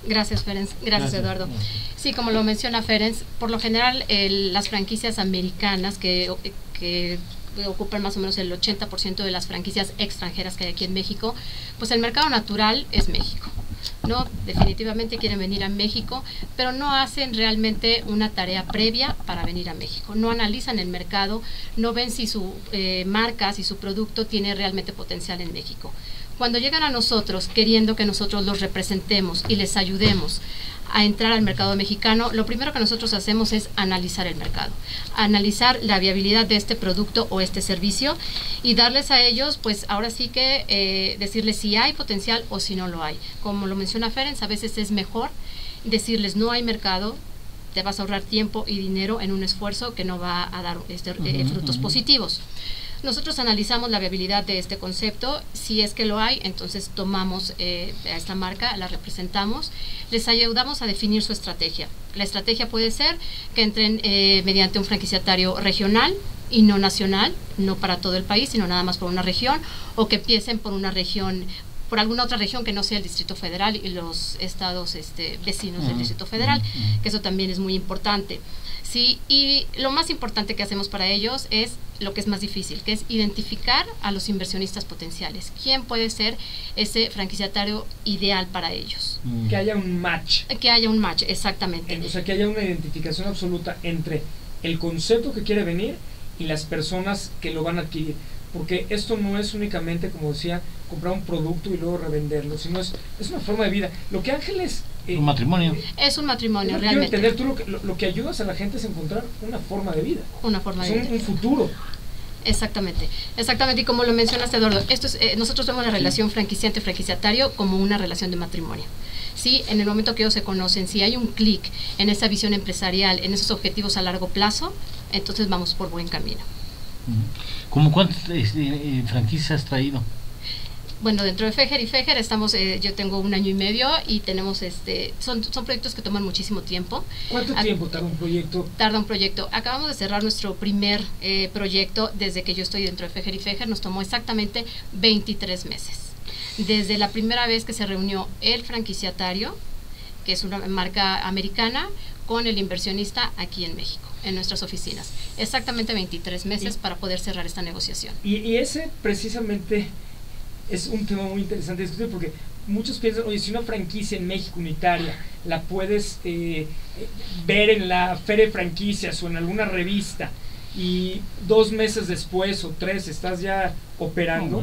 Gracias, Ferenc. Gracias, Eduardo. Sí, como lo menciona Ferenc, por lo general las franquicias americanas que ocupan más o menos el 80% de las franquicias extranjeras que hay aquí en México, pues el mercado natural es México. No, definitivamente quieren venir a México, pero no hacen realmente una tarea previa para venir a México. No analizan el mercado, no ven si su marca, si su producto tiene realmente potencial en México. Cuando llegan a nosotros queriendo que nosotros los representemos y les ayudemos a entrar al mercado mexicano, lo primero que nosotros hacemos es analizar el mercado, analizar la viabilidad de este producto o este servicio y darles a ellos, pues ahora sí que decirles si hay potencial o si no lo hay. Como lo menciona Ferenc, a veces es mejor decirles no hay mercado, te vas a ahorrar tiempo y dinero en un esfuerzo que no va a dar frutos positivos. Nosotros analizamos la viabilidad de este concepto, si es que lo hay, entonces tomamos a esta marca, la representamos, les ayudamos a definir su estrategia. La estrategia puede ser que entren mediante un franquiciatario regional y no nacional, no para todo el país, sino nada más por una región, o que empiecen por una región, por alguna otra región que no sea el Distrito Federal y los estados vecinos del Distrito Federal, que eso también es muy importante. Sí, y lo más importante que hacemos para ellos es lo que es más difícil, que es identificar a los inversionistas potenciales. ¿Quién puede ser ese franquiciatario ideal para ellos? Que haya un match. Que haya un match, exactamente. O sea, que haya una identificación absoluta entre el concepto que quiere venir y las personas que lo van a adquirir. Porque esto no es únicamente, como decía, comprar un producto y luego revenderlo, sino es una forma de vida. Lo que Ángeles... un matrimonio. Es un matrimonio, no realmente. Quiero entender, tú lo que ayudas a la gente es encontrar una forma de vida. Una forma de vida. Un futuro. Exactamente, exactamente, y como lo mencionaste, Eduardo, esto es, nosotros vemos la relación franquiciante-franquiciatario como una relación de matrimonio. Sí, en el momento que ellos se conocen, si hay un clic en esa visión empresarial, en esos objetivos a largo plazo, entonces vamos por buen camino. ¿Cómo cuántas franquicias has traído? Bueno, dentro de Fejer y Fejer estamos, yo tengo 1 año y medio y tenemos, son proyectos que toman muchísimo tiempo. ¿Cuánto tiempo tarda un proyecto? Tarda un proyecto. Acabamos de cerrar nuestro primer proyecto desde que yo estoy dentro de Fejer y Fejer, nos tomó exactamente 23 meses. Desde la primera vez que se reunió el franquiciatario, que es una marca americana, con el inversionista aquí en México, en nuestras oficinas. Exactamente 23 meses para poder cerrar esta negociación. Y ese precisamente... es un tema muy interesante de discutir porque muchos piensan, oye, si una franquicia en México unitaria la puedes ver en la feria de franquicias o en alguna revista y 2 meses después o 3 estás ya operando,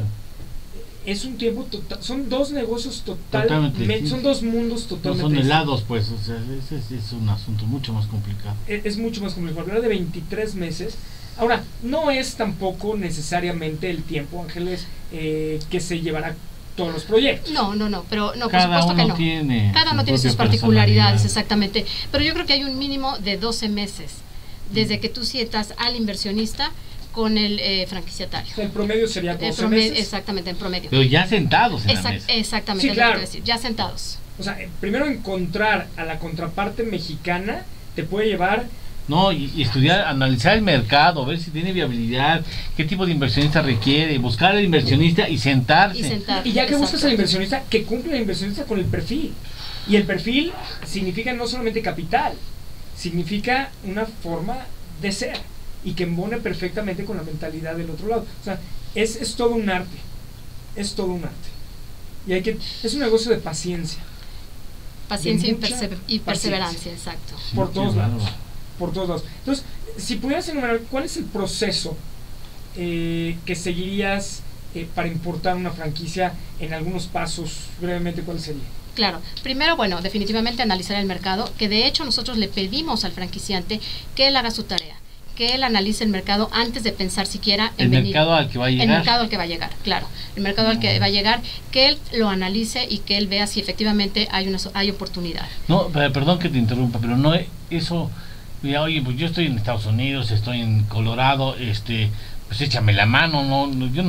es un tiempo total, son 2 negocios totalmente, son 2 mundos totalmente. No son helados, pues, o sea, es un asunto mucho más complicado. Es mucho más complicado, hablar de 23 meses. Ahora, no es tampoco necesariamente el tiempo, Ángeles, que se llevará todos los proyectos. No, pero no, cada por supuesto que no. Cada uno tiene sus particularidades, exactamente. Pero yo creo que hay un mínimo de 12 meses desde que tú sientas al inversionista con el franquiciatario. El promedio sería 12 meses. Exactamente, en promedio. Pero ya sentados en la mesa. Exactamente, sí, claro. Decir, ya sentados. O sea, primero encontrar a la contraparte mexicana te puede llevar... No, y estudiar, analizar el mercado, ver si tiene viabilidad, qué tipo de inversionista requiere, buscar al inversionista y sentarse. Y ya que buscas al inversionista, que cumpla el inversionista con el perfil. Y el perfil significa no solamente capital, significa una forma de ser y que embone perfectamente con la mentalidad del otro lado. O sea, es todo un arte. Es todo un arte. Y es un negocio de paciencia. Paciencia y perseverancia, exacto. Sí, por todos lados. Por todos lados. Entonces, si pudieras enumerar, ¿cuál es el proceso que seguirías para importar una franquicia en algunos pasos? Brevemente, ¿cuál sería? Claro, primero, bueno, definitivamente analizar el mercado, que de hecho nosotros le pedimos al franquiciante que él haga su tarea, que él analice el mercado antes de pensar siquiera en venir. El mercado al que va a llegar. El mercado al que va a llegar, claro. El mercado al que va a llegar, que él lo analice y que él vea si efectivamente hay oportunidad. No, perdón que te interrumpa, pero no eso... Mira, oye, pues yo estoy en Estados Unidos, estoy en Colorado, pues échame la mano, yo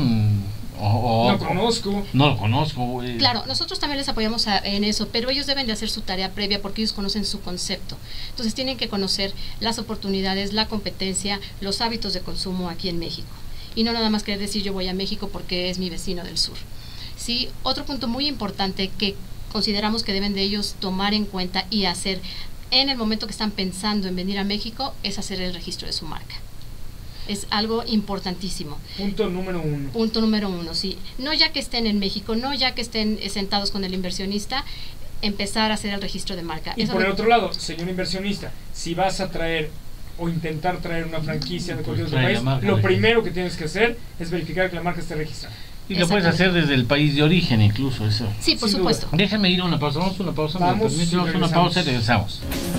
no conozco. No lo conozco. Claro, nosotros también les apoyamos en eso, pero ellos deben de hacer su tarea previa porque ellos conocen su concepto. Entonces tienen que conocer las oportunidades, la competencia, los hábitos de consumo aquí en México. Y no nada más querer decir yo voy a México porque es mi vecino del sur. Sí, otro punto muy importante que consideramos que deben de ellos tomar en cuenta y hacer en el momento que están pensando en venir a México es hacer el registro de su marca. Es algo importantísimo. Punto número 1. Punto número 1, sí. No ya que estén en México, no ya que estén sentados con el inversionista, empezar a hacer el registro de marca. Y por el otro lado, señor inversionista, si vas a traer o intentar traer una franquicia de cualquier otro país, lo primero que tienes que hacer es verificar que la marca esté registrada. Y lo puedes hacer desde el país de origen incluso, eso. Sí, por supuesto. Déjenme ir a una pausa, vamos a una pausa, Vamos una pausa y regresamos.